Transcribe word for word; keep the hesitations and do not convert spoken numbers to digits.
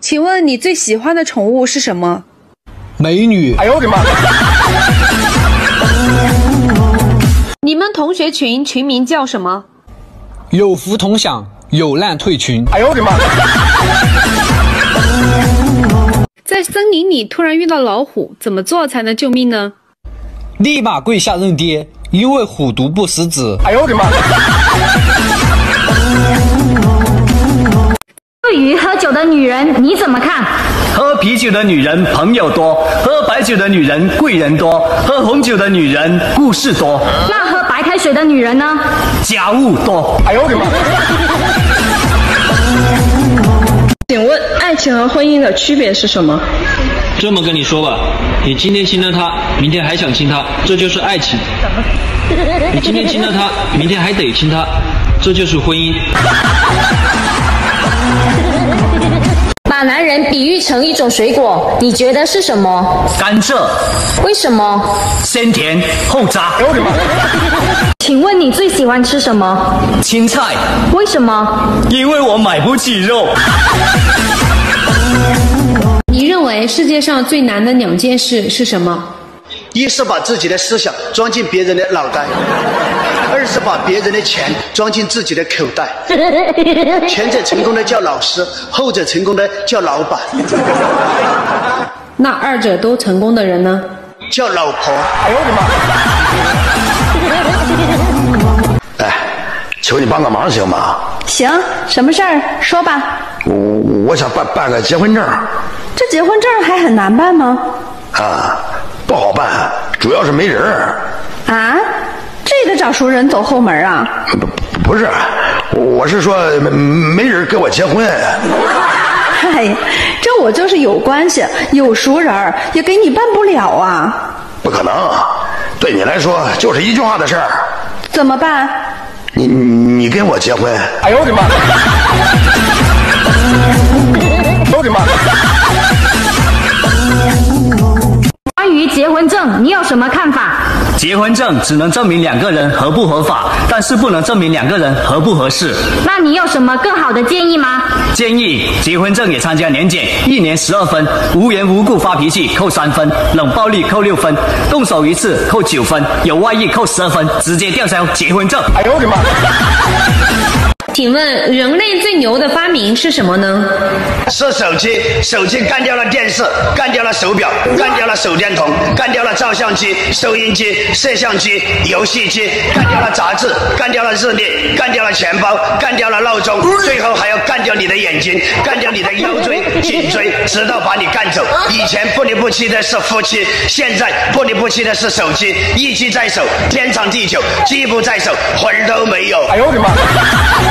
请问你最喜欢的宠物是什么？ 美女。 哎呦我的妈！ 你们同学群群名叫什么？ 有福同享，有难退群。 哎呦我的妈！ 在森林里突然遇到老虎，怎么做才能救命呢？ 立马跪下认爹，因为虎毒不食子。 哎呦我的妈！ 对于喝酒的女人你怎么看？ 喝啤酒的女人朋友多，喝白酒的女人贵人多，喝红酒的女人故事多。 那喝白开水的女人呢？ 家务多。 哎呦我的妈！ 请问爱情和婚姻的区别是什么？ 这么跟你说吧，你今天亲了他，明天还想亲他，这就是爱情。你今天亲了他，明天还得亲他，这就是婚姻。 把男人比喻成一种水果，你觉得是什么？ 甘蔗。 为什么？ 先甜后渣。 哎呦我的妈！ 请问你最喜欢吃什么？ 青菜。 为什么？ 因为我买不起肉。 你认为世界上最难的两件事是什么？ 一是把自己的思想装进别人的脑袋，二是把别人的钱装进自己的口袋。前者成功的叫老师，后者成功的叫老板。 那二者都成功的人呢？ 叫老婆。 哎呦我的妈！ 哎，求你帮个忙行吗？ 行，什么事儿说吧。 我我想办办个结婚证。 这结婚证还很难办吗？ 啊，不好办，主要是没人儿。 啊，这个找熟人走后门啊？ 不不是，我是说没没人跟我结婚。 哎呀，这我就是有关系有熟人儿，也给你办不了啊。 不可能，对你来说就是一句话的事儿。 怎么办？ 你你跟我结婚。 哎呦我的妈！哎呦我的妈！ 关于结婚证，你有什么看法？ 结婚证只能证明两个人合不合法，但是不能证明两个人合不合适。 那你有什么更好的建议吗？ 建议结婚证也参加年检，一年十二分，无缘无故发脾气扣三分，冷暴力扣六分，动手一次扣九分，有外遇扣十二分，直接吊销结婚证。 哎呦我的妈！ 请问人类最牛的发明是什么呢？ 是手机，手机干掉了电视，干掉了手表，干掉了手电筒，干掉了照相机、收音机、摄像机、游戏机，干掉了杂志，干掉了日历，干掉了钱包，干掉了闹钟，最后还要干掉你的眼睛，干掉你的腰椎、颈椎，直到把你干走。以前不离不弃的是夫妻，现在不离不弃的是手机，一机在手，天长地久；机不在手，魂儿都没有。 哎呦我的妈！